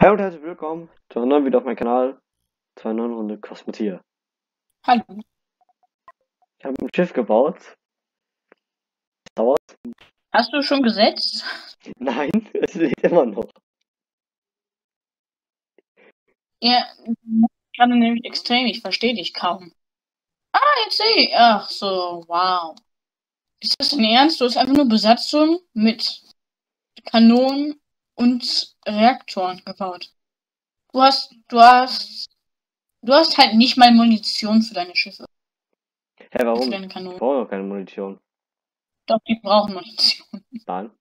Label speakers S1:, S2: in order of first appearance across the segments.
S1: Hi und herzlich willkommen zu einer neuen Video auf meinem Kanal, zu einer neuen Runde Kosmetier.
S2: Hallo.
S1: Ich habe ein Schiff gebaut. Es dauert.
S2: Hast du schon gesetzt?
S1: Nein, es lebt immer noch.
S2: Ja, gerade nämlich extrem, ich verstehe dich kaum. Ah, jetzt sehe ich. Ach so, wow. Ist das dein Ernst? Du hast einfach nur Besatzung mit Kanonen und Reaktoren gebaut. Du hast halt nicht mal Munition für deine Schiffe.
S1: Hä, warum?
S2: Für deine
S1: Ich
S2: Kanonen.
S1: brauche noch keine Munition.
S2: Doch, die brauchen Munition.
S1: Nein.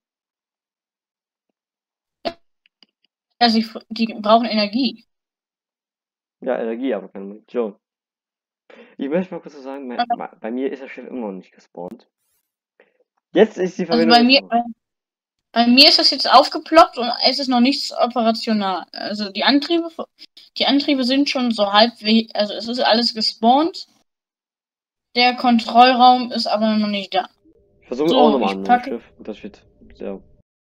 S2: Also, die brauchen Energie.
S1: Ja, Energie, aber keine Munition. Ich möchte mal kurz so sagen, bei mir ist das Schiff immer noch nicht gespawnt. Jetzt ist die
S2: Also
S1: Verbindung.
S2: bei mir ist das jetzt aufgeploppt und es ist noch nichts operational. Also die Antriebe sind schon so halbwegs, also es ist alles gespawnt. Der Kontrollraum ist aber noch nicht da.
S1: Ich versuche
S2: So,
S1: auch nochmal an mein
S2: packe-
S1: Schiff. Das wird sehr.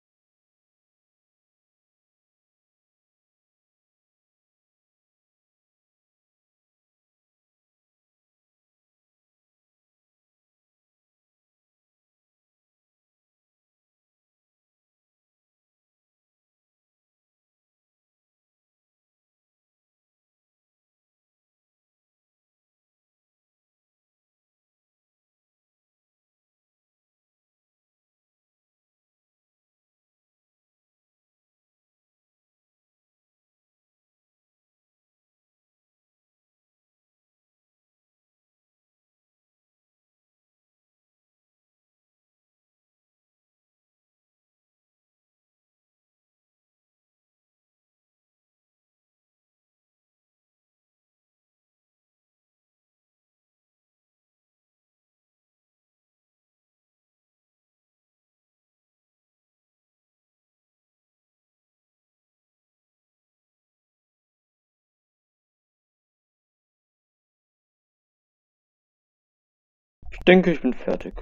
S1: Ich denke, ich bin fertig.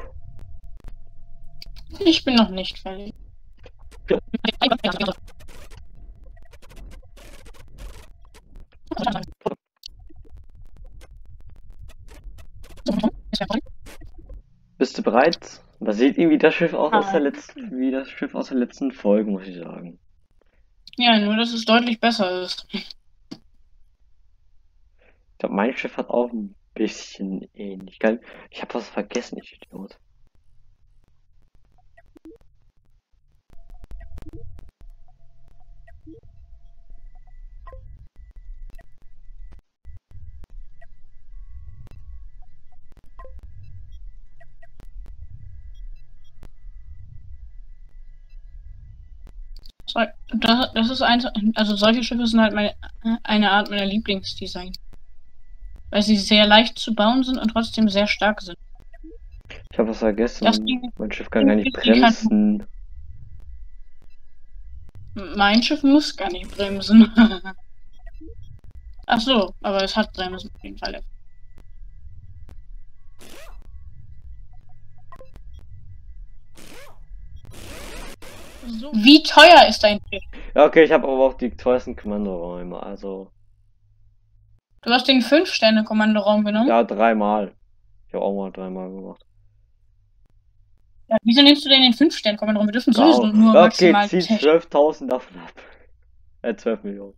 S2: Ich bin noch nicht fertig.
S1: Bist du bereit? Da sieht irgendwie das Schiff aus
S2: Nein.
S1: wie das Schiff aus der letzten Folge, muss ich sagen.
S2: Ja, nur dass es deutlich besser ist.
S1: Ich glaube, mein Schiff hat auch ein bisschen Ähnlichkeit. Ich habe was vergessen, ich Idiot.
S2: Das ist also solche Schiffe sind halt eine Art meiner Lieblingsdesign. Weil sie sehr leicht zu bauen sind und trotzdem sehr stark sind.
S1: Ich habe was vergessen.
S2: Das Ding-
S1: Mein Schiff kann gar nicht bremsen.
S2: Mein Schiff muss gar nicht bremsen. Ach so, aber es hat Bremsen auf jeden Fall. So. Wie teuer ist dein Schiff?
S1: Ja, okay, ich habe aber auch die teuersten Kommandoräume, also.
S2: Du hast den 5-Sterne-Kommandoraum genommen?
S1: Ja, 3-mal. Ich habe auch mal 3-mal gemacht.
S2: Ja, wieso nimmst du denn den 5-Sterne-Kommandoraum? Wir dürfen sowieso nur maximal...
S1: Okay, zieh 12.000 davon ab. 12 Millionen.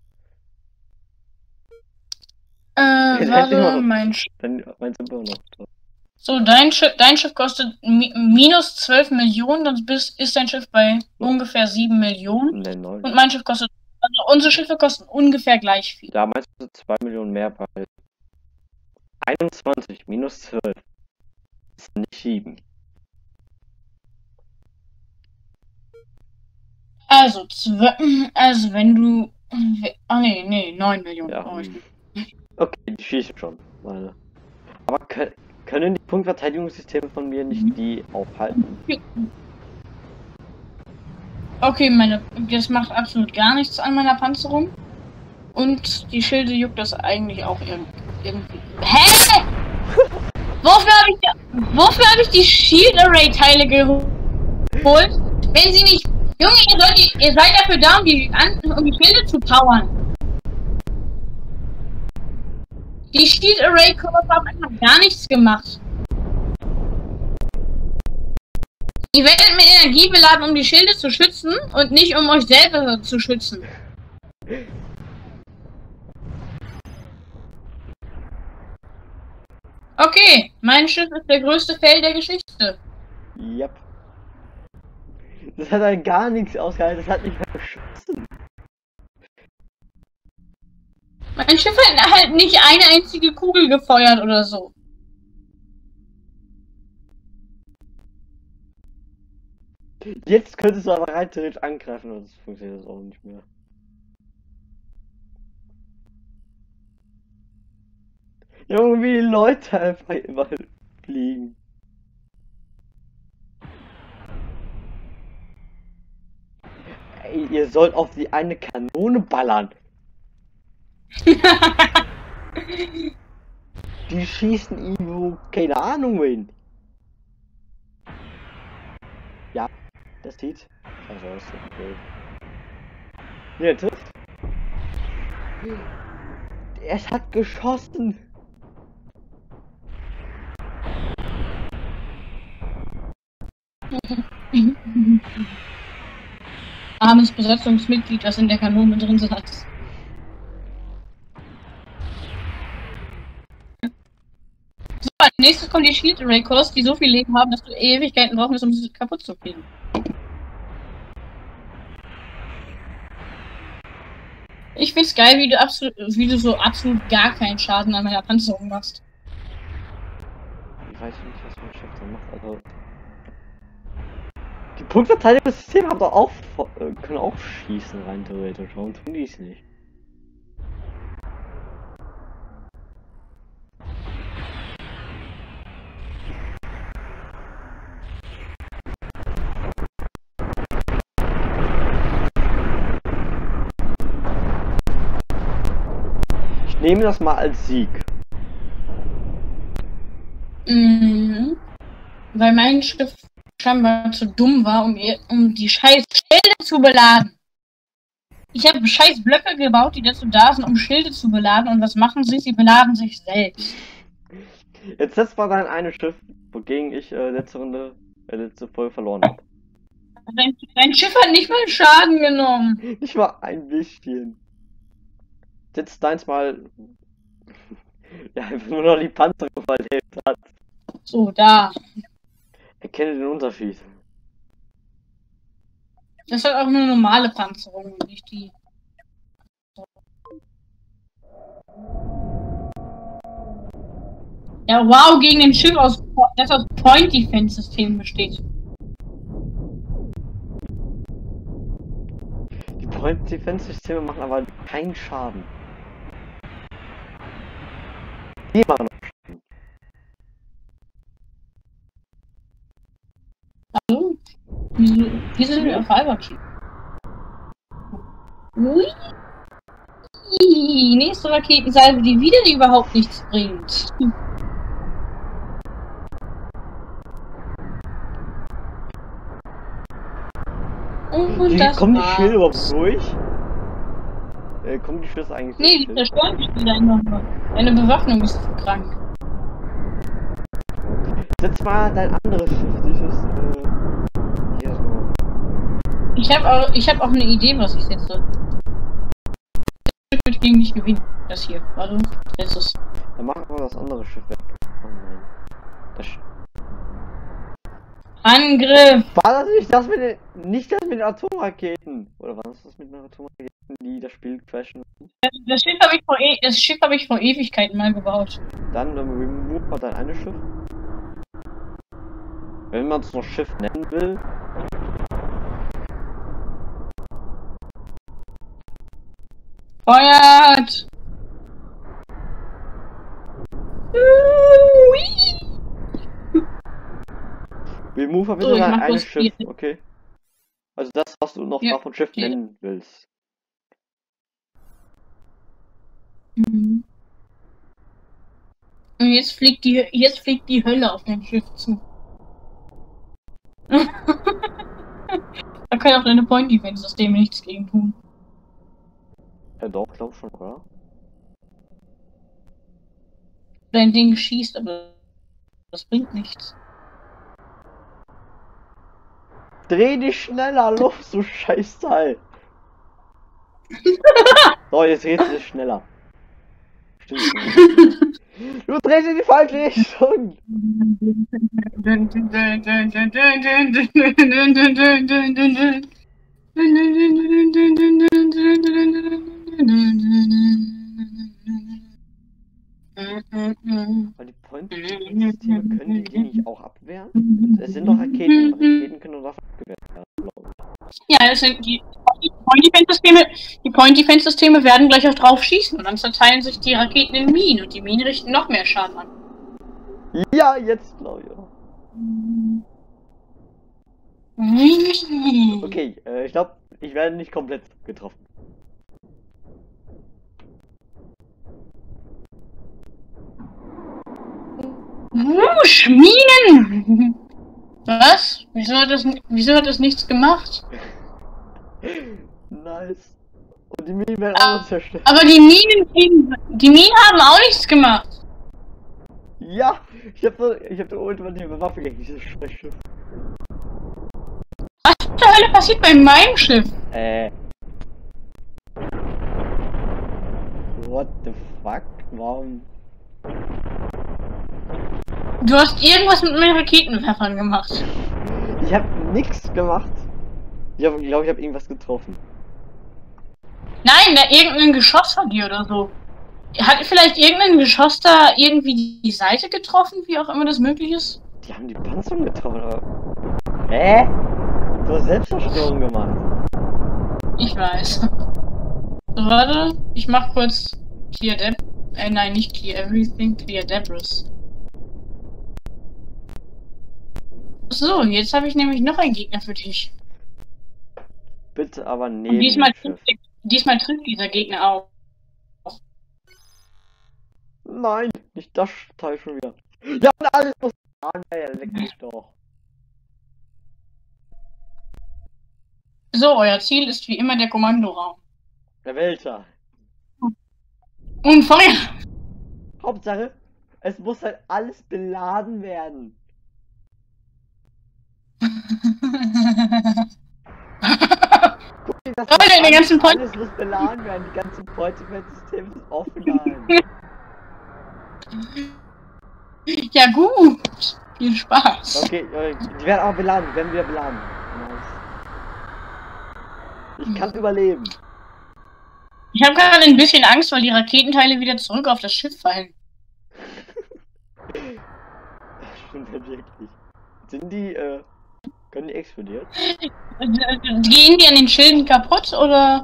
S2: Warte, mein Schiff...
S1: Mein sind immer noch.
S2: So, dein Schiff kostet minus 12 Millionen, dann ist dein Schiff bei ungefähr 7 Millionen.
S1: Nee, 9.
S2: Und mein Schiff kostet... Also unsere Schiffe kosten ungefähr gleich viel.
S1: Ja, meinst du 2 Millionen mehr bei 21 minus 12 ist nicht 7.
S2: Also wenn du... Ah nee, 9 Millionen.
S1: Ja.
S2: Oh,
S1: Okay, die schießen schon. Meine. Aber können die Punktverteidigungssysteme von mir nicht die aufhalten?
S2: Okay, das macht absolut gar nichts an meiner Panzerung. Und die Schilde juckt das eigentlich auch irgendwie. Hä? Wofür habe ich die Shield Array Teile geholt, wenn sie nicht Junge, ihr seid dafür da, um die Schilde zu powern. Die Shield Array Cores haben einfach gar nichts gemacht. Ihr werdet mit Energie beladen, um die Schilde zu schützen und nicht um euch selber zu schützen. Okay, mein Schiff ist der größte Fail der Geschichte.
S1: Yep. Das hat halt gar nichts ausgehalten, das hat nicht mehr geschossen.
S2: Mein Schiff hat halt nicht eine einzige Kugel gefeuert oder so.
S1: Jetzt könntest du aber rein theoretisch angreifen und das funktioniert auch nicht mehr. Junge, wie die Leute einfach immer fliegen. Ey, ihr sollt auf die eine Kanone ballern. Die schießen irgendwo, keine Ahnung wohin. Ja, das sieht. Also, das ist okay. Der trifft. Es hat geschossen.
S2: Armes Besatzungsmitglied, das in der Kanone drin saß. So, als nächstes kommen die Shield Array Cores, die so viel Leben haben, dass du Ewigkeiten brauchen musst, um sie kaputt zu kriegen. Ich find's geil, wie du so absolut gar keinen Schaden an meiner Panzerung machst.
S1: Ich weiß nicht, was mein Chef da macht, also. Die Punktverteidigungssysteme haben doch auch können auch schießen rein theoretisch. Warum tun die es nicht? Ich nehme das mal als Sieg.
S2: Mhm. Weil mein Schiff scheinbar zu dumm war, um die scheiß Schilde zu beladen. Ich habe scheiß Blöcke gebaut, die dazu da sind, um Schilde zu beladen. Und was machen sie? Sie beladen sich selbst.
S1: Jetzt setzt mal dein eine Schiff, wogegen ich letzte Folge verloren habe.
S2: Dein Schiff hat nicht mal Schaden genommen.
S1: Nicht mal ein bisschen. Setzt deins mal. Ja, einfach nur noch die Panzerung überlebt hat.
S2: So, da.
S1: Erkenne den Unterschied.
S2: Das hat auch eine normale Panzerung, nicht die. Ja, wow, gegen ein Schiff das aus Point Defense System besteht.
S1: Die Point Defense Systeme machen aber keinen Schaden. Die machen noch Schaden.
S2: Hallo? Wieso sind wir auf Albertchi? Ui. Nächste Raketensalve, die wieder überhaupt nichts bringt. Und das
S1: kommen die Schilde überhaupt durch? Kommen die Schüsse eigentlich
S2: Nee, die zerstören mich wieder einfach nur. Deine Bewaffnung ist zu krank.
S1: Setz mal dein anderes Schiff, dieses, hier so.
S2: Ich hab auch eine Idee, was ich setze. Das wird gegen mich gewinnen. Das hier. Warte, setz es.
S1: Dann machen wir das andere Schiff weg. Oh nein.
S2: Angriff!
S1: War das nicht das mit den Atomraketen? Oder war das mit den Atomraketen, die das Spiel crashen?
S2: Das Schiff habe ich vor Ewigkeiten mal gebaut.
S1: Dann remove mal dein eine Schiff. Wenn man es noch Schiff nennen will.
S2: Feuert!
S1: Remove mal bitte dein eine Schiff, okay? Also das, was du noch davon Schiff nennen willst.
S2: Mhm. Und jetzt fliegt die Hölle auf dein Schiff zu. kann auch deine Point-Defense-Systeme nichts gegen tun.
S1: Ja doch, glaub schon, oder?
S2: Dein Ding schießt, aber das bringt nichts.
S1: Dreh dich schneller, los, du Scheißteil! So, jetzt drehst du dich schneller. Stimmt. Du drehst in die falsche Richtung! Weil die Point-Systeme können die nicht auch abwehren? Es sind doch Raketen. Raketen können nur Waffen abgewehrt werden, glaube ich.
S2: Ja, das sind die Point-Defense-Systeme. Die Point-Defense-Systeme werden gleich auch drauf schießen und dann zerteilen sich die Raketen in Minen und die Minen richten noch mehr Schaden an.
S1: Ja, jetzt glaube ich auch. Okay, ich glaube, ich werde nicht komplett getroffen.
S2: Wusch, Minen! Was? Wieso hat das nichts gemacht?
S1: Nice. Und die Minen werden auch noch zerstört.
S2: Aber die Minen haben auch nichts gemacht.
S1: Ja, ich hab eine ultimative Waffe gegen dieses Scheißschiff.
S2: Was zur Hölle passiert bei meinem Schiff?
S1: What the fuck? Warum?
S2: Du hast irgendwas mit meinen Raketenwerfern gemacht.
S1: Ich hab nix gemacht. Ich glaube, ich habe irgendwas getroffen.
S2: Nein, da irgendein Geschoss von dir oder so. Hat vielleicht irgendein Geschoss da irgendwie die Seite getroffen, wie auch immer das möglich ist?
S1: Die haben die Panzerung getroffen, aber... Hä? Du hast Selbstzerstörung gemacht.
S2: Ich weiß. So, warte, ich mach kurz Clear Deb. Nein, nicht Clear Everything, Clear Debris. So, jetzt habe ich nämlich noch einen Gegner für dich.
S1: Bitte aber neben
S2: Und diesmal trifft dieser Gegner auch.
S1: Nein, nicht das Teil schon wieder. Ja, und alles muss... Ah, nein, leck mich doch.
S2: So, euer Ziel ist wie immer der Kommandoraum.
S1: Der Welter.
S2: Und Feuer!
S1: Hauptsache, es muss halt alles beladen werden. Guck dir das
S2: Leute, in den ganzen Point...
S1: Alles muss beladen werden, die ganzen Point-Defense-Systeme sind offline.
S2: Ja gut, viel Spaß.
S1: Okay, die werden auch beladen, die werden wieder beladen. Nice. Ich kann überleben.
S2: Ich habe gerade ein bisschen Angst, weil die Raketenteile wieder zurück auf das Schiff fallen.
S1: Das stimmt ja wirklich. Sind die, können die explodieren?
S2: Gehen die an den Schilden kaputt, oder?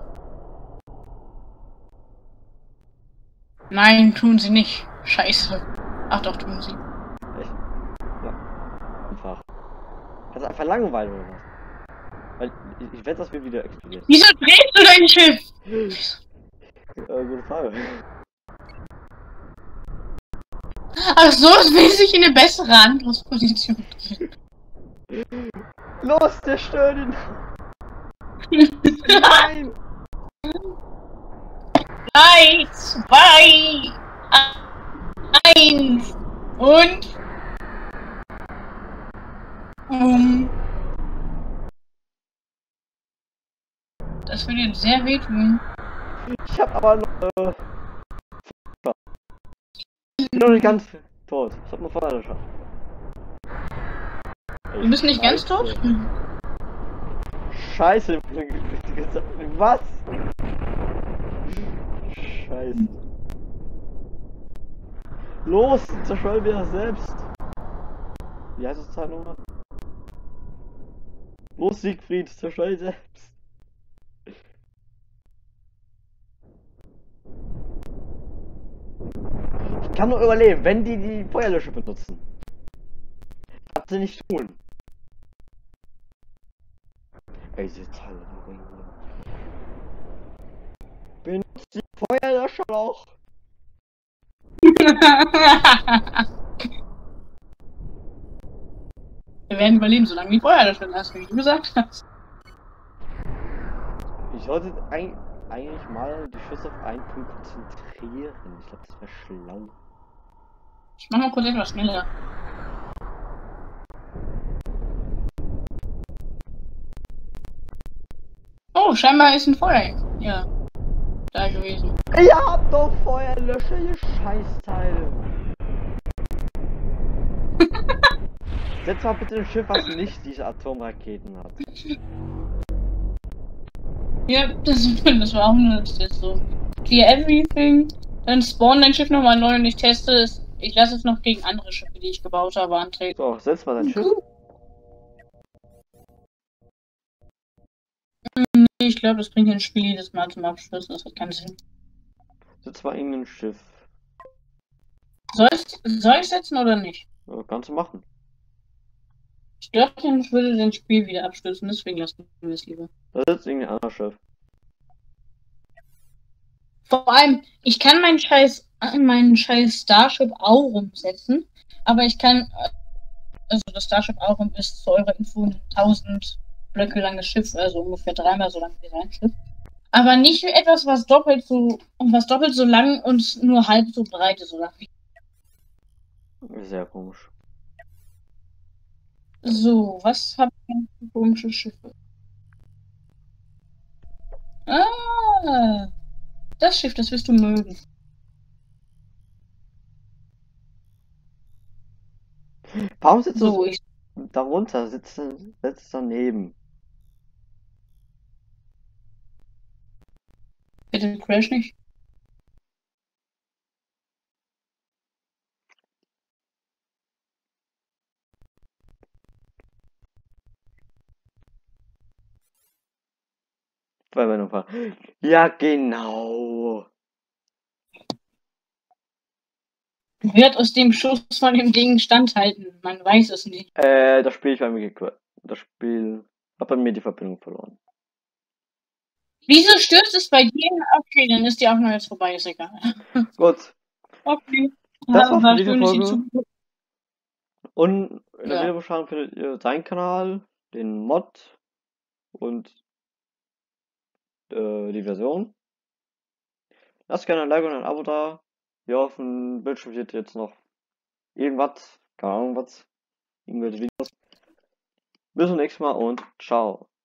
S2: Nein, tun sie nicht. Scheiße. Ach doch, tun sie.
S1: Echt? Ja. Einfach. Kannst du einfach langweilen oder was? Weil ich wette, das wird wieder explodieren.
S2: Wieso drehst du dein Schiff?
S1: Gute Frage.
S2: Ach so, es will sich in eine bessere Angriffsposition gehen.
S1: Los, zerstör den! Nein!
S2: 3, 2, 1 und... Das würde jetzt sehr wehtun.
S1: Ich hab aber noch, ich bin noch nicht ganz tot. Ich hab nur Feuer geschafft.
S2: Du bist nicht ganz tot?
S1: Scheiße. Was? Scheiße. Los, zerstör mir das selbst. Wie heißt das Teil nochmal? Los, Siegfried, zerstör dich selbst. Ich kann nur überleben, wenn die die Feuerlöscher benutzen. Kannst du nicht tun. Ey, diese Teile. Benutzt die Feuerlöscher auch.
S2: Wir werden überleben, solange die Feuerlöscher hast, wie du gesagt hast.
S1: Ich sollte eigentlich mal die Schüsse auf einen Punkt konzentrieren. Ich glaube, das wäre schlau.
S2: Ich mach mal kurz etwas schneller. Oh, scheinbar ist ein Feuer. Ja, da gewesen.
S1: Ihr habt doch Feuerlöscher, ihr Scheißteile. Setz mal bitte ein Schiff, was nicht diese Atomraketen hat.
S2: Ja, das war auch nur das jetzt so. Clear everything. Dann spawn dein Schiff nochmal neu und ich teste es. Ich lasse es noch gegen andere Schiffe, die ich gebaut habe, antreten.
S1: So, setz mal dein Schiff.
S2: Ich glaube, das bringt ein Spiel jedes Mal zum Abschluss. Das hat keinen Sinn.
S1: Setz mal irgendein Schiff.
S2: Soll ich setzen oder nicht?
S1: Ja, kannst du machen.
S2: Ich glaube, dann würde das Spiel wieder abstürzen, deswegen lassen wir es lieber.
S1: Da sitzt irgendein anderes Schiff.
S2: Vor allem, ich kann meinen scheiß Starship Aurum setzen, aber ich kann, also das Starship Aurum ist zu eurer Info ein 1000 Blöcke langes Schiff, also ungefähr 3-mal so lang wie sein Schiff. Aber nicht etwas, was doppelt so lang und nur halb so breit ist, oder?
S1: Sehr komisch.
S2: So, was habe ich denn für komische Schiffe? Ah, das Schiff, das wirst du mögen.
S1: Warum sitzt
S2: So,
S1: du darunter? Sitzt daneben.
S2: bitte crash nicht.
S1: Ja, genau.
S2: Wird aus dem Schuss von dem Ding standhalten? Man weiß es nicht.
S1: Das Spiel ist bei mir Das Spiel hat bei mir die Verbindung verloren.
S2: Wieso stürzt es bei dir? Okay, dann ist die Aufnahme jetzt vorbei, ist egal.
S1: Gut.
S2: Okay.
S1: Das war's für diese
S2: schön, dass ihr
S1: Folge. Und in der
S2: Ja.
S1: Videobeschreibung findet ihr seinen Kanal, den Mod und die Version. Lasst gerne ein Like und ein Abo da. Hier auf dem Bildschirm steht jetzt noch irgendwas, keine Ahnung was, irgendwelche Videos. Bis zum nächsten Mal und ciao.